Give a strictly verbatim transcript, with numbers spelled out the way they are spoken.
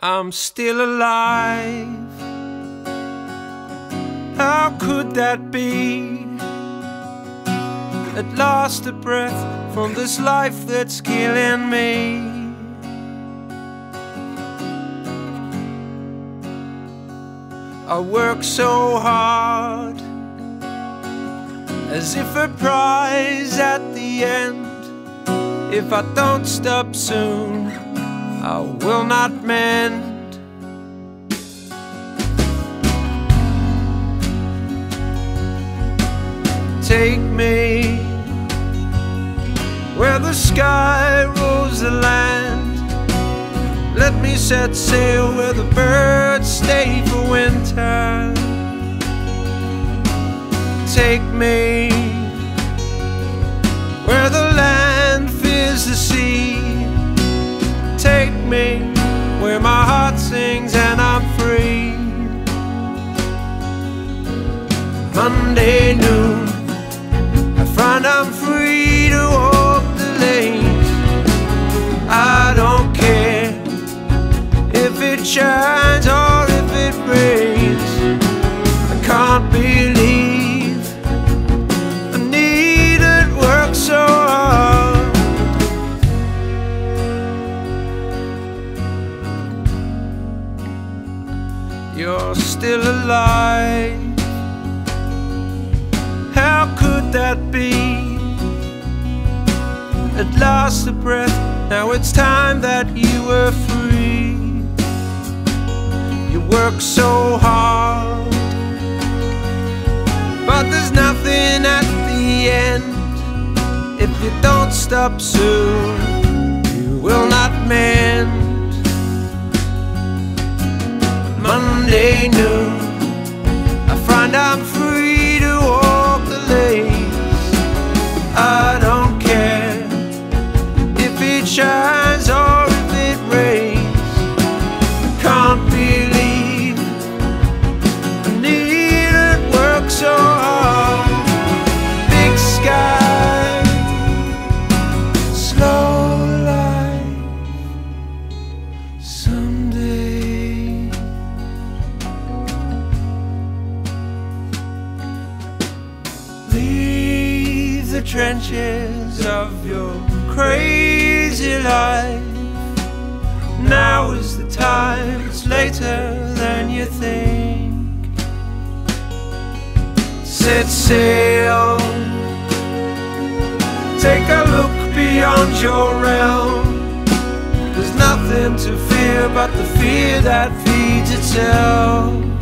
I'm still alive. How could that be? At last a breath from this life that's killing me. I work so hard, as if a prize at the end. If I don't stop soon, I will not mend. Take me where the sky rules the land. Let me set sail where the birds stay for winter. Take me where the land fears the sea. Take me where my heart sings and I'm free. Monday noon, I find I'm free to walk the lanes. I don't care if it shines or if it rains. I can't believe I needed work so hard. You're still alive. How could that be? At last a breath, now it's time that you were free. You work so hard, but there's nothing at the end. If you don't stop soon, you will not mend. Monday noon, I find I'm free to walk the lanes. I don't care if it shines or if it rains. I can't believe I needed work so hard. Big sky, slow life, someday. Leave the trenches of your crazy life. Now is the time, it's later than you think. Set sail, take a look beyond your realm. There's nothing to fear but the fear that feeds itself.